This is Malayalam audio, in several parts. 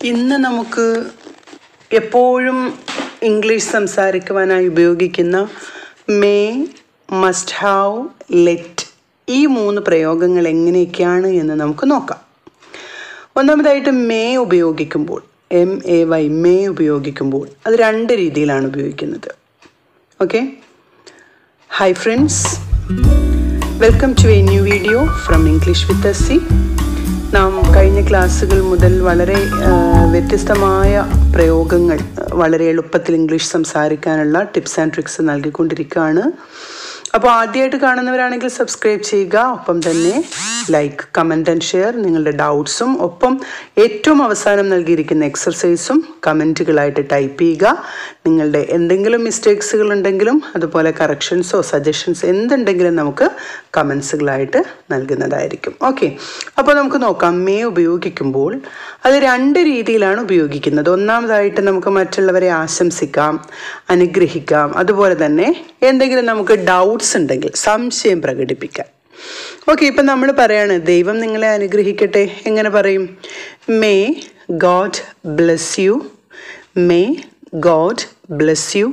ഇന്ന് നമുക്ക് എപ്പോഴും ഇംഗ്ലീഷ് സംസാരിക്കുവാനായി ഉപയോഗിക്കുന്ന മേ, മസ്റ്റ് ഹാവ്, ലെറ്റ് ഈ 3 പ്രയോഗങ്ങൾ എങ്ങനെയൊക്കെയാണ് എന്ന് നമുക്ക് നോക്കാം. ഒന്നാമതായിട്ട് മേ ഉപയോഗിക്കുമ്പോൾ MAY മേ ഉപയോഗിക്കുമ്പോൾ അത് 2 രീതിയിലാണ് ഉപയോഗിക്കുന്നത്. Okay, hi friends, welcome to a new video from English with Asi. നാം കഴിഞ്ഞ ക്ലാസ്സുകൾ മുതൽ വളരെ വ്യത്യസ്തമായ പ്രയോഗങ്ങൾ, വളരെ എളുപ്പത്തിൽ ഇംഗ്ലീഷ് സംസാരിക്കാനുള്ള ടിപ്സ് ആൻഡ് ട്രിക്സ് നൽകിക്കൊണ്ടിരിക്കുകയാണ്. അപ്പോൾ ആദ്യമായിട്ട് കാണുന്നവരാണെങ്കിൽ സബ്സ്ക്രൈബ് ചെയ്യുക, ഒപ്പം തന്നെ ലൈക്ക്, കമൻറ്റ് ആൻഡ് ഷെയർ. നിങ്ങളുടെ ഡൗട്ട്സും ഒപ്പം ഏറ്റവും അവസാനം നൽകിയിരിക്കുന്ന എക്സർസൈസും കമൻറ്റുകളായിട്ട് ടൈപ്പ് ചെയ്യുക. നിങ്ങളുടെ എന്തെങ്കിലും മിസ്റ്റേക്സുകൾ ഉണ്ടെങ്കിലും അതുപോലെ കറക്ഷൻസോ സജഷൻസ് എന്തുണ്ടെങ്കിലും നമുക്ക് കമൻസുകളായിട്ട് നൽകുന്നതായിരിക്കും. ഓക്കെ, അപ്പോൾ നമുക്ക് നോക്കാം. മേ ഉപയോഗിക്കുമ്പോൾ അത് 2 രീതിയിലാണ് ഉപയോഗിക്കുന്നത്. ഒന്നാമതായിട്ട് നമുക്ക് മറ്റുള്ളവരെ ആശംസിക്കാം, അനുഗ്രഹിക്കാം, അതുപോലെ തന്നെ എന്തെങ്കിലും നമുക്ക് ഡൗട്ട്സ് ഉണ്ടെങ്കിൽ സംശയം പ്രകടിപ്പിക്കാം. ഓക്കെ, ഇപ്പം നമ്മൾ പറയാണ് ദൈവം നിങ്ങളെ അനുഗ്രഹിക്കട്ടെ. എങ്ങനെ പറയും? May God bless you. May God bless you.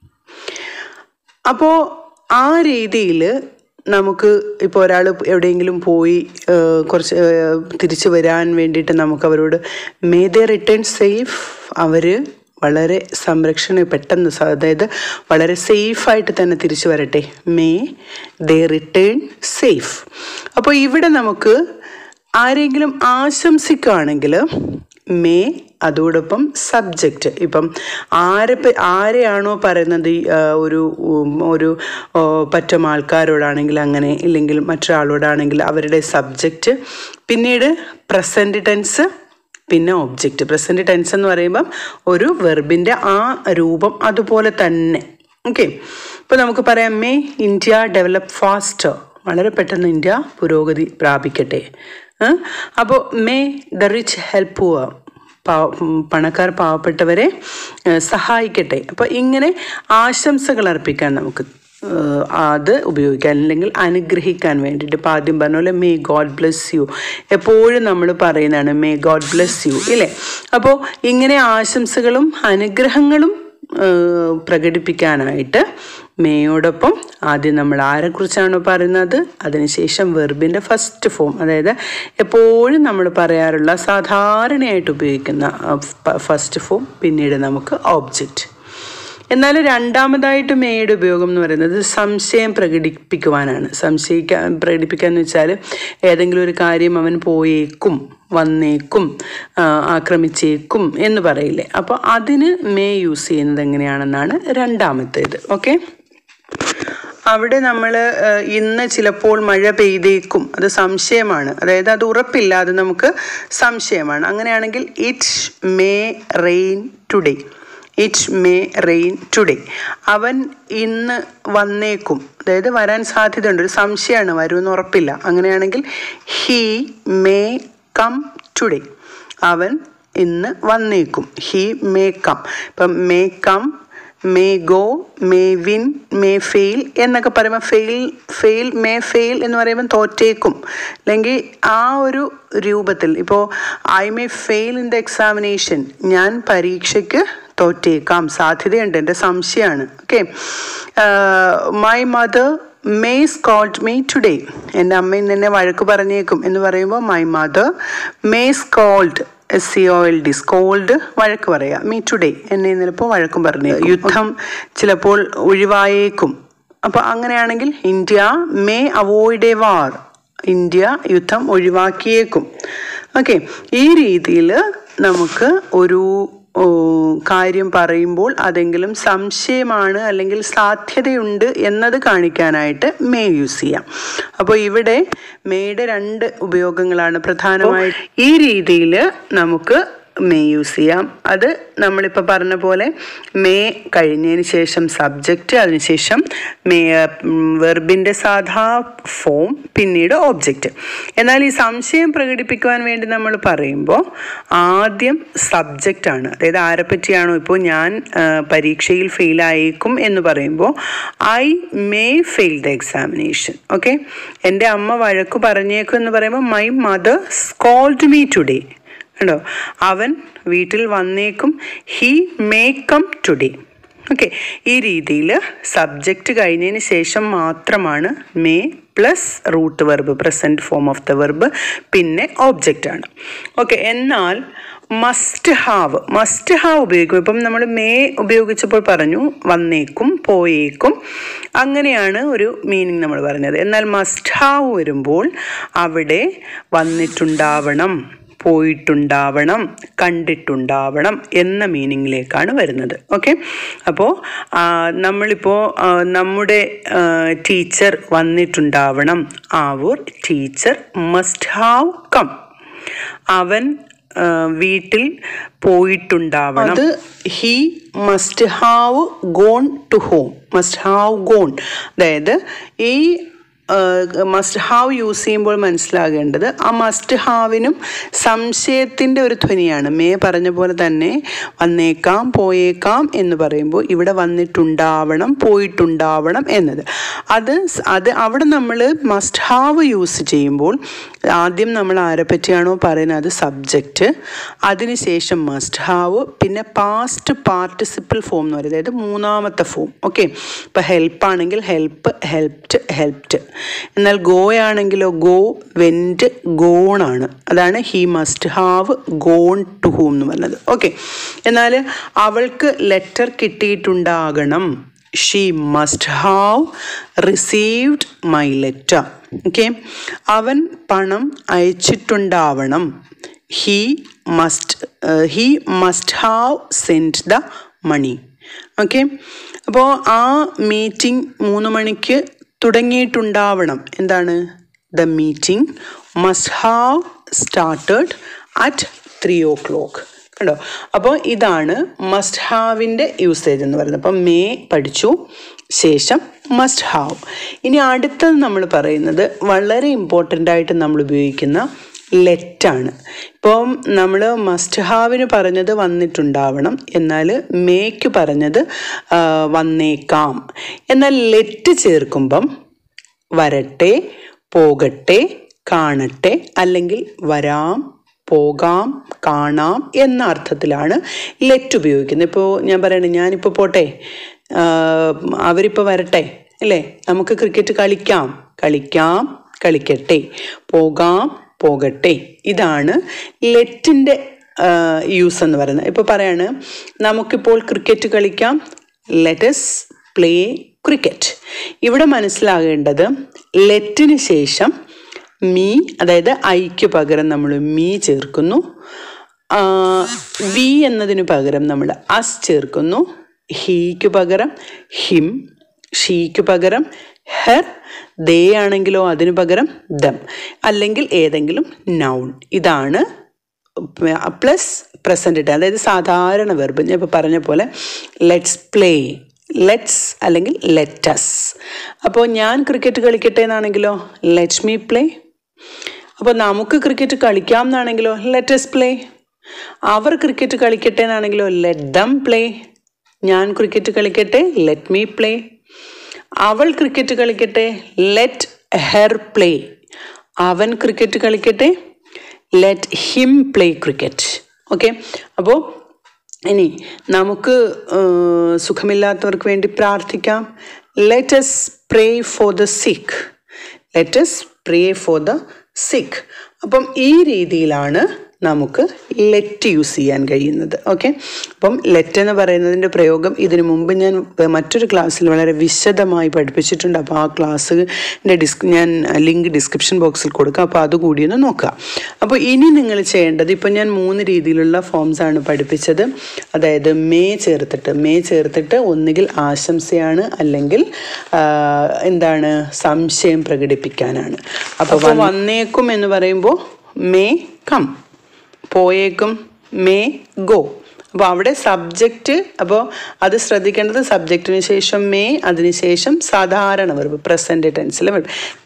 അപ്പോൾ ആ രീതിയിൽ നമുക്ക് ഇപ്പോൾ ഒരാൾ എവിടെയെങ്കിലും പോയി കുറച്ച് തിരിച്ചു വരാൻ വേണ്ടിയിട്ട് നമുക്ക് അവരോട് മേ ദേ റിട്ടേൺ സേഫ്, അവർ വളരെ പെട്ടെന്ന്, അതായത് വളരെ സേഫായിട്ട് തന്നെ തിരിച്ചു വരട്ടെ. May they return safe. അപ്പോൾ ഇവിടെ നമുക്ക് ആരെങ്കിലും ആശംസിക്കുകയാണെങ്കിൽ മേ, അതോടൊപ്പം സബ്ജക്റ്റ്. ഇപ്പം ആരെയാണോ പറയുന്നത്, ഒരു പറ്റം ആൾക്കാരോടാണെങ്കിൽ അങ്ങനെ, ഇല്ലെങ്കിൽ മറ്റൊരാളോടാണെങ്കിൽ അവരുടെ സബ്ജക്റ്റ്, പിന്നീട് പ്രസൻറ്റ് ടെൻസ്, പിന്നെ ഒബ്ജക്റ്റ്. പ്രസൻറ്റ് ടെൻസ് എന്ന് പറയുമ്പം ഒരു വെർബിൻ്റെ ആ രൂപം അതുപോലെ തന്നെ. ഓക്കെ, ഇപ്പോൾ നമുക്ക് പറയാം മേ ഇന്ത്യ ഡെവലപ്പ് ഫാസ്റ്റർ, വളരെ പെട്ടെന്ന് ഇന്ത്യ പുരോഗതി പ്രാപിക്കട്ടെ. അപ്പോൾ may the rich help poor, പണക്കാർ പാവപ്പെട്ടവരെ സഹായിക്കട്ടെ. അപ്പോൾ ഇങ്ങനെ ആശംസകൾ അർപ്പിക്കാൻ നമുക്ക് അത് ഉപയോഗിക്കാൻ, അല്ലെങ്കിൽ അനുഗ്രഹിക്കാൻ വേണ്ടിയിട്ട്. ഇപ്പോൾ ആദ്യം പറഞ്ഞ പോലെ മേ ഗോഡ് ബ്ലെസ് യു, എപ്പോഴും നമ്മൾ പറയുന്നതാണ് മേ ഗോഡ് ബ്ലെസ് യു, ഇല്ലേ? അപ്പോൾ ഇങ്ങനെ ആശംസകളും അനുഗ്രഹങ്ങളും പ്രകടിപ്പിക്കാനായിട്ട് മേയോടൊപ്പം ആദ്യം നമ്മൾ ആരെക്കുറിച്ചാണോ പറയുന്നത് അതിനുശേഷം വെർബിൻ്റെ ഫസ്റ്റ് ഫോം, അതായത് എപ്പോഴും നമ്മൾ പറയാറുള്ള സാധാരണയായിട്ട് ഉപയോഗിക്കുന്ന ഫസ്റ്റ് ഫോം, പിന്നീട് നമുക്ക് ഒബ്ജക്റ്റ്. എന്നാൽ രണ്ടാമതായിട്ട് മേയുടെ ഉപയോഗം എന്ന് പറയുന്നത് സംശയം പ്രകടിപ്പിക്കുവാനാണ്. പ്രകടിപ്പിക്കാന്ന് വെച്ചാൽ ഏതെങ്കിലും ഒരു കാര്യം അവൻ പോയേക്കും, വന്നേക്കും, ആക്രമിച്ചേക്കും എന്ന് പറയില്ലേ. അപ്പോൾ അതിന് മേ യൂസ് ചെയ്യുന്നത് എങ്ങനെയാണെന്നാണ് രണ്ടാമത്തേത്. ഓക്കെ, അവിടെ നമ്മൾ ഇന്ന് ചിലപ്പോൾ മഴ പെയ്തേക്കും, അത് സംശയമാണ്, അതായത് അത് ഉറപ്പില്ല, അത് നമുക്ക് സംശയമാണ്. അങ്ങനെയാണെങ്കിൽ it may rain today. It may rain today. അവൻ ഇന്ന് വന്നേക്കും, അതായത് വരാൻ സാധ്യതയുണ്ട്, ഒരു സംശയമാണ്, വരുമെന്ന് ഉറപ്പില്ല. അങ്ങനെയാണെങ്കിൽ ഹീ മേ കം ടുഡേ. അവൻ ഇന്ന് വന്നേക്കും, ഹീ മേ കം. ഇപ്പം may come, may go, may win, may fail എന്നൊക്കെ പറയുമ്പോൾ മേ ഫെയിൽ എന്ന് പറയുമ്പോൾ തോറ്റേക്കും, അല്ലെങ്കിൽ ആ ഒരു രൂപത്തിൽ. ഇപ്പോൾ I may fail in the examination, ഞാൻ പരീക്ഷയ്ക്ക് തോറ്റേക്കാം, സാധ്യതയുണ്ട്, എൻ്റെ സംശയമാണ്. Okay, my mother may scold me today. എൻ്റെ അമ്മ ഇന്ന് എന്നെ വഴക്ക് പറഞ്ഞേക്കും എന്ന് പറയുമ്പോൾ my mother may scold, SCOLD, scold വഴക്ക് പറയാം, മീ ടുഡേ, എന്നെ ഇന്നിപ്പോൾ വഴക്കും പറഞ്ഞേക്കും. യുദ്ധം ചിലപ്പോൾ ഒഴിവായേക്കും. അപ്പോൾ അങ്ങനെയാണെങ്കിൽ India may avoid a war, India യുദ്ധം ഒഴിവാക്കിയേക്കും. ഓക്കെ, ഈ രീതിയിൽ നമുക്ക് ഒരു കാര്യം പറയുമ്പോൾ അതെങ്കിലും സംശയമാണ് അല്ലെങ്കിൽ സാധ്യതയുണ്ട് എന്നത് കാണിക്കാനായിട്ട് മേ യൂസ് ചെയ്യാം. അപ്പോൾ ഇവിടെ മേയുടെ 2 ഉപയോഗങ്ങളാണ് പ്രധാനമായിട്ട്. ഈ രീതിയിൽ നമുക്ക് മേ യൂസ് ചെയ്യാം. അത് നമ്മളിപ്പോൾ പറഞ്ഞ പോലെ മേ കഴിഞ്ഞതിന് ശേഷം സബ്ജക്റ്റ്, അതിനുശേഷം വെർബിൻ്റെ സാധാ ഫോം, പിന്നീട് ഒബ്ജക്റ്റ്. എന്നാൽ ഈ സംശയം പ്രകടിപ്പിക്കുവാൻ വേണ്ടി നമ്മൾ പറയുമ്പോൾ ആദ്യം സബ്ജക്റ്റാണ്, അതായത് ആരെ പറ്റിയാണോ. ഇപ്പോൾ ഞാൻ പരീക്ഷയിൽ ഫെയിലായേക്കും എന്ന് പറയുമ്പോൾ I may fail the examination. Okay, എൻ്റെ അമ്മ വഴക്ക് പറഞ്ഞേക്കും എന്ന് പറയുമ്പോൾ my mother scold me today. കണ്ടോ, അവൻ വീട്ടിൽ വന്നേക്കും, he may come today. Okay, ഈ രീതിയിൽ സബ്ജക്റ്റ് കഴിഞ്ഞതിന് ശേഷം മാത്രമാണ് may plus root verb, present form of the verb, പിന്നെ ഓബ്ജക്റ്റാണ്. ഓക്കെ, എന്നാൽ മസ്റ്റ് ഹാവ് ഉപയോഗിക്കും. ഇപ്പം നമ്മൾ മേ ഉപയോഗിച്ചപ്പോൾ പറഞ്ഞു വന്നേക്കും, പോയേക്കും, അങ്ങനെയാണ് ഒരു മീനിങ് നമ്മൾ പറഞ്ഞത്. എന്നാൽ മസ്റ്റ് ഹാവ് വരുമ്പോൾ അവിടെ വന്നിട്ടുണ്ടാവണം, പോയിട്ടുണ്ടാവണം, കണ്ടിട്ടുണ്ടാവണം എന്ന മീനിങ്ങിലേക്കാണ് വരുന്നത്. ഓക്കെ, അപ്പോൾ നമ്മളിപ്പോൾ നമ്മുടെ ടീച്ചർ വന്നിട്ടുണ്ടാവണം, അവർ ടീച്ചർ മസ്റ്റ് ഹാവ് കം. അവൻ വീട്ടിൽ പോയിട്ടുണ്ടാവണം, അത് he must have gone to home. Must have gone, അതായത് ഈ മസ്റ്റ് ഹാവ് യൂസ് ചെയ്യുമ്പോൾ മനസ്സിലാകേണ്ടത് ആ മസ്റ്റ് ഹാവിനും സംശയത്തിൻ്റെ ഒരു ധ്വനിയാണ്. മേ പറഞ്ഞ പോലെ തന്നെ വന്നേക്കാം, പോയേക്കാം എന്ന് പറയുമ്പോൾ ഇവിടെ വന്നിട്ടുണ്ടാവണം, പോയിട്ടുണ്ടാവണം എന്നത് അത് അവിടെ നമ്മൾ മസ്റ്റ് ഹാവ് യൂസ് ചെയ്യുമ്പോൾ ആദ്യം നമ്മൾ ആരെ പറ്റിയാണോ പറയുന്നത് അത് സബ്ജക്റ്റ്, അതിനുശേഷം മസ്റ്റ് ഹാവ്, പിന്നെ പാസ്റ്റ് പാർട്ടിസിപ്പിൾ ഫോം എന്ന് പറയുന്നത്, അതായത് മൂന്നാമത്തെ ഫോം. ഓക്കെ, ഇപ്പോൾ ഹെൽപ്പാണെങ്കിൽ ഹെൽപ്പ്, ഹെൽപ്ഡ്, ഹെൽപ്ഡ്. എന്നാൽ ഗോ ആണെങ്കിലോ ഗോ, വെൻറ്റ്, ഗോൺ ആണ്. അതാണ് he must have gone to home എന്ന് പറഞ്ഞത്. ഓക്കെ, എന്നാൽ അവൾക്ക് ലെറ്റർ കിട്ടിയിട്ടുണ്ടാകണം, she must have received my letter. Okay, അവൻ പണം അയച്ചിട്ടുണ്ടാവണം, he must have sent the money. Okay, അപ്പോൾ ആ മീറ്റിംഗ് 3 മണിക്ക് തുടങ്ങിയിട്ടുണ്ടാവണം. എന്താണ്? The meeting must have started at 3 o'clock. കണ്ടോ, അപ്പോൾ ഇതാണ് മസ്റ്റ് ഹാവിൻ്റെ യൂസേജ് എന്ന് പറയുന്നത്. അപ്പം മേ പഠിച്ചു, ശേഷം മസ്റ്റ് ഹാവ്. ഇനി അടുത്തത് നമ്മൾ പറയുന്നത് വളരെ ഇമ്പോർട്ടൻ്റ് ആയിട്ട് നമ്മൾ ഉപയോഗിക്കുന്ന ലെറ്റാണ്. ഇപ്പം നമ്മൾ മസ്റ്റ് ഹാവിന് പറഞ്ഞത് വന്നിട്ടുണ്ടാവണം, എന്നാൽ മേക്ക് പറഞ്ഞത് വന്നേക്കാം. എന്നാൽ ലെറ്റ് ചേർക്കുമ്പം വരട്ടെ, പോകട്ടെ, കാണട്ടെ, അല്ലെങ്കിൽ വരാം, പോകാം, കാണാം എന്ന അർത്ഥത്തിലാണ് ലെറ്റ് ഉപയോഗിക്കുന്നത്. ഇപ്പോൾ ഞാൻ പറയണേ, ഞാനിപ്പോൾ പോട്ടെ, അവരിപ്പോൾ വരട്ടെ, അല്ലേ, നമുക്ക് ക്രിക്കറ്റ് കളിക്കാം, കളിക്കട്ടെ, പോകാം, പോകട്ടെ. ഇതാണ് ലെറ്റിൻ്റെ യൂസ് എന്ന് പറയുന്നത്. ഇപ്പോൾ പറയാണ്, നമുക്കിപ്പോൾ ക്രിക്കറ്റ് കളിക്കാം, ലെറ്റസ് പ്ലേ ക്രിക്കറ്റ്. ഇവിടെ മനസ്സിലാകേണ്ടത് ലെറ്റിന് ശേഷം മീ, അതായത് ഐക്ക് പകരം നമ്മൾ മീ ചേർക്കുന്നു, വി എന്നതിന് പകരം നമ്മൾ അസ് ചേർക്കുന്നു, ഹീക്ക് പകരം ഹിം, ഷീക്ക് പകരം ഹെർ, ദേ ആണെങ്കിലോ അതിന് പകരം ദം, അല്ലെങ്കിൽ ഏതെങ്കിലും നൗൺ. ഇതാണ് പ്ലസ് പ്രസൻറ്റ് ടെൻസ്, അതായത് സാധാരണ വെർബ്. ഞാൻ ഇപ്പോൾ പറഞ്ഞ പോലെ ലെറ്റ്സ് പ്ലേ, ലെറ്റ്സ് അല്ലെങ്കിൽ ലെറ്റസ്. അപ്പോൾ ഞാൻ ക്രിക്കറ്റ് കളിക്കട്ടെ എന്നാണെങ്കിലോ ലെറ്റ് മീ പ്ലേ. അപ്പോൾ നമുക്ക് ക്രിക്കറ്റ് കളിക്കാം എന്നാണെങ്കിലോ ലെറ്റസ് പ്ലേ. അവർ ക്രിക്കറ്റ് കളിക്കട്ടെ എന്നാണെങ്കിലോ ലെറ്റ് ദം പ്ലേ. ഞാൻ ക്രിക്കറ്റ് കളിക്കട്ടെ, ലെറ്റ് മീ പ്ലേ. അവൾ ക്രിക്കറ്റ് കളിക്കട്ടെ, ലെറ്റ് ഹെർ പ്ലേ. അവൻ ക്രിക്കറ്റ് കളിക്കട്ടെ, let him play cricket. Okay, അപ്പോൾ ഇനി നമുക്ക് സുഖമില്ലാത്തവർക്ക് വേണ്ടി പ്രാർത്ഥിക്കാം. Let us pray for the sick, let us pray for the sick. അപ്പം ഈ രീതിയിലാണ് നമുക്ക് ലെറ്റ് യൂസ് ചെയ്യാൻ കഴിയുന്നത്. ഓക്കെ, അപ്പം ലെറ്റ് എന്ന് പറയുന്നതിൻ്റെ പ്രയോഗം ഇതിനു മുമ്പ് ഞാൻ മറ്റൊരു ക്ലാസ്സിൽ വളരെ വിശദമായി പഠിപ്പിച്ചിട്ടുണ്ട്. അപ്പോൾ ആ ക്ലാസ്സിൻ്റെ ഞാൻ ലിങ്ക് ഡിസ്ക്രിപ്ഷൻ ബോക്സിൽ കൊടുക്കാം, അപ്പോൾ അതുകൂടി ഒന്ന് നോക്കുക. അപ്പോൾ ഇനി നിങ്ങൾ ചെയ്യേണ്ടത്, ഇപ്പം ഞാൻ 3 രീതിയിലുള്ള ഫോംസാണ് പഠിപ്പിച്ചത്. അതായത് മേ ചേർത്തിട്ട് ഒന്നുകിൽ ആശംസയാണ്, അല്ലെങ്കിൽ എന്താണ്, സംശയം പ്രകടിപ്പിക്കാനാണ്. അപ്പോൾ വന്നേക്കും എന്ന് പറയുമ്പോൾ മേ കം, പോയേക്കും മേ ഗോ. അപ്പോൾ അവിടെ സബ്ജക്റ്റ്, അപ്പോൾ അത് ശ്രദ്ധിക്കേണ്ടത് സബ്ജക്റ്റിന് ശേഷം മേ, അതിനുശേഷം സാധാരണ വെർബ്, പ്രസൻറ്റ് ടെൻസിലെ വെർബ്.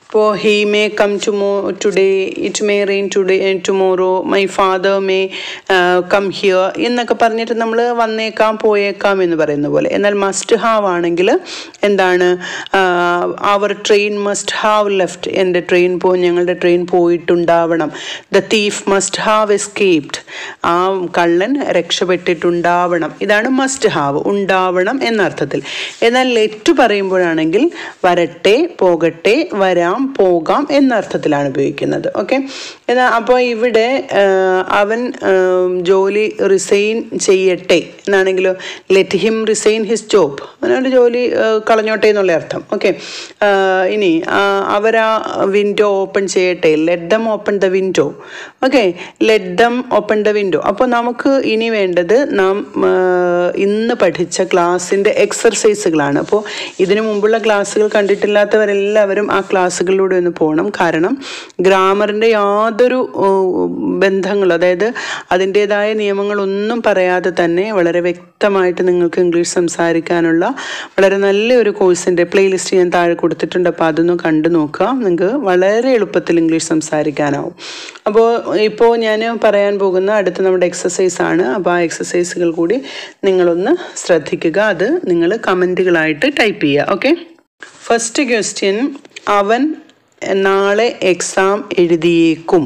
ഇപ്പോൾ he may come today, it may rain today and tomorrow, my father may come here എന്നൊക്കെ പറഞ്ഞിട്ട് നമ്മൾ വന്നേക്കാം പോയേക്കാം എന്ന് പറയുന്ന പോലെ. എന്നാൽ മസ്റ്റ് ഹാവ് ആണെങ്കിൽ എന്താണ്? അവർ ട്രെയിൻ മസ്റ്റ് ഹാവ് ലെഫ്റ്റ്, ഞങ്ങളുടെ ട്രെയിൻ പോയിട്ടുണ്ടാവണം. The thief must have escaped, ആ കള്ളൻ രക്ഷപ്പെട്ടിട്ടുണ്ടാവണം. ഇതാണ് മസ്റ്റ് ഹാവ്, ഉണ്ടാവണം എന്നർത്ഥത്തിൽ. എന്നാൽ ലെറ്റ് പറയുമ്പോഴാണെങ്കിൽ വരട്ടെ, പോകട്ടെ, വരാം, പോകാം എന്നർത്ഥത്തിലാണ് ഉപയോഗിക്കുന്നത്. ഓക്കെ. എന്നാൽ അപ്പോൾ ഇവിടെ അവൻ ജോലി റിസൈൻ ചെയ്യട്ടെ എന്നാണെങ്കിലോ let him resign his job, അവനവൻ്റെ ജോലി കളഞ്ഞോട്ടെ എന്നുള്ള അർത്ഥം. ഓക്കെ. ഇനി അവരാ വിൻഡോ ഓപ്പൺ ചെയ്യട്ടെ, let them open the window. Okay, let them open the window. അപ്പോൾ നമുക്ക് ഇനി വേണ്ടത് നാം ഇന്ന് പഠിച്ച ക്ലാസ്സിൻ്റെ എക്സർസൈസുകളാണ്. അപ്പോൾ ഇതിനു മുമ്പുള്ള ക്ലാസ്സുകൾ കണ്ടിട്ടില്ലാത്തവരെല്ലാവരും ആ ക്ലാസ്സുകളിലൂടെ ഒന്ന് പോകണം. കാരണം ഗ്രാമറിൻ്റെ യാതൊരു ബന്ധങ്ങളും, അതായത് അതിൻ്റേതായ നിയമങ്ങളൊന്നും പറയാതെ തന്നെ വളരെ വ്യക്തമായിട്ട് നിങ്ങൾക്ക് ഇംഗ്ലീഷ് സംസാരിക്കാനുള്ള വളരെ നല്ലൊരു കോഴ്സിൻ്റെ പ്ലേലിസ്റ്റ് ഞാൻ താഴെ കൊടുത്തിട്ടുണ്ട്. അപ്പോൾ അതൊന്ന് കണ്ടു നോക്കുക, നിങ്ങൾക്ക് വളരെ എളുപ്പത്തിൽ ഇംഗ്ലീഷ് സംസാരിക്കാനാവും. അപ്പോൾ ഇപ്പോൾ ഞാൻ പറയാൻ പോകുന്ന അടുത്ത നമ്മുടെ എക്സസൈസാണ്. അപ്പോൾ ആ എക്സസൈസുകൾ കൂടി നിങ്ങളൊന്ന് ശ്രദ്ധിക്കുക. അത് നിങ്ങൾ കമൻറ്റുകളായിട്ട് ടൈപ്പ് ചെയ്യുക. ഓക്കെ. ഫസ്റ്റ് ക്വസ്റ്റ്യൻ, അവൻ നാളെ എക്സാം എഴുതിയേക്കും.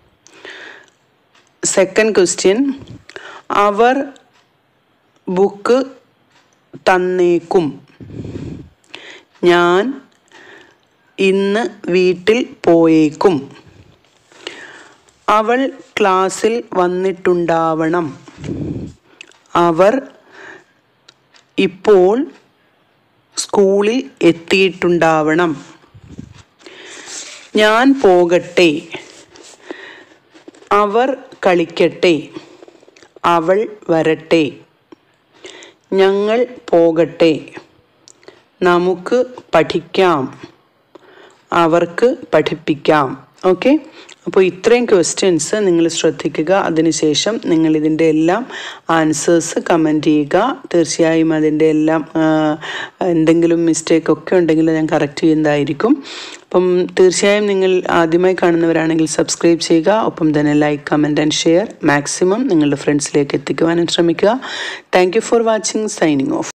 സെക്കൻഡ് ക്വസ്റ്റ്യൻ, അവർ ബുക്ക് തന്നേക്കും. ഞാൻ ഇന്ന് വീട്ടിൽ പോയേക്കും. അവൾ ക്ലാസ്സിൽ വന്നിട്ടുണ്ടാവണം. അവർ ഇപ്പോൾ സ്കൂളിൽ എത്തിയിട്ടുണ്ടാവണം. ഞാൻ പോകട്ടെ. അവർ കളിക്കട്ടെ. അവൾ വരട്ടെ. ഞങ്ങൾ പോകട്ടെ. നമുക്ക് പഠിക്കാം. അവർക്ക് പഠിപ്പിക്കാം. ഓക്കെ. അപ്പോൾ ഇത്രയും ക്വസ്റ്റ്യൻസ് നിങ്ങൾ ശ്രദ്ധിക്കുക. അതിനുശേഷം നിങ്ങൾ ഇതിൻ്റെ എല്ലാം ആൻസേഴ്സ് കമൻറ്റ് ചെയ്യുക. തീർച്ചയായും അതിൻ്റെ എല്ലാം എന്തെങ്കിലും മിസ്റ്റേക്കൊക്കെ ഉണ്ടെങ്കിൽ ഞാൻ കറക്റ്റ് ചെയ്യുന്നതായിരിക്കും. അപ്പം തീർച്ചയായും നിങ്ങൾ ആദ്യമായി കാണുന്നവരാണെങ്കിൽ സബ്സ്ക്രൈബ് ചെയ്യുക. ഒപ്പം തന്നെ like, comment and share maximum നിങ്ങളുടെ ഫ്രണ്ട്സിലേക്ക് എത്തിക്കുവാനും ശ്രമിക്കുക. Thank you for watching. Signing of.